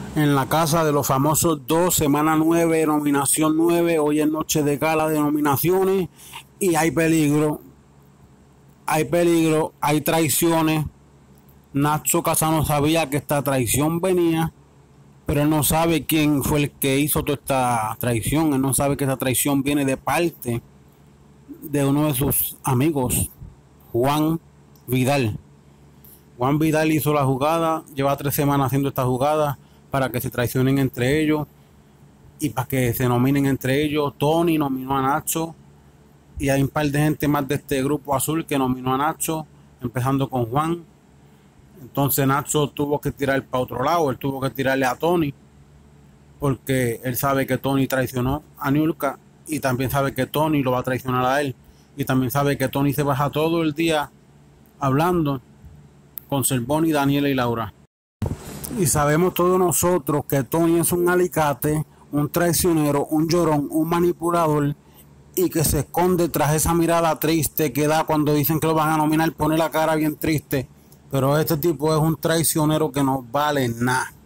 En la casa de los famosos dos, semana 9, nominación 9. Hoy es noche de gala de nominaciones y hay traiciones. Nacho Casano sabía que esta traición venía, pero él no sabe quién fue el que hizo toda esta traición. Él no sabe que esta traición viene de parte de uno de sus amigos, Juan Vidal. Juan Vidal hizo la jugada, lleva 3 semanas haciendo esta jugada para que se traicionen entre ellos y para que se nominen entre ellos. Tony nominó a Nacho y hay un par de gente más de este grupo azul que nominó a Nacho, empezando con Juan. Entonces Nacho tuvo que tirar para otro lado, él tuvo que tirarle a Tony porque él sabe que Tony traicionó a Niurka y también sabe que Tony lo va a traicionar a él y también sabe que Tony se baja todo el día hablando con Cervoni, Daniela y Laura. Y sabemos todos nosotros que Tony es un alicate, un traicionero, un llorón, un manipulador y que se esconde tras esa mirada triste que da cuando dicen que lo van a nominar, pone la cara bien triste. Pero este tipo es un traicionero que no vale nada.